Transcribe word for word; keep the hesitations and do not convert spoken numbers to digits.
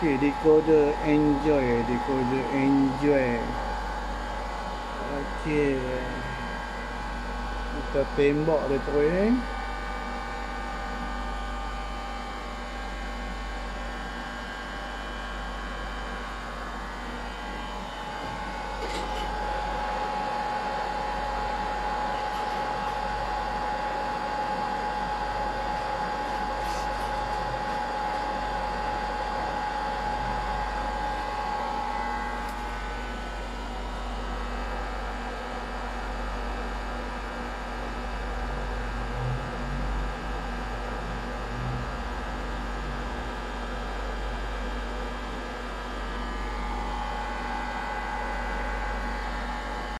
Okey, decoder enjoy, decoder enjoy. Okey. Kita tembak dia terus eh.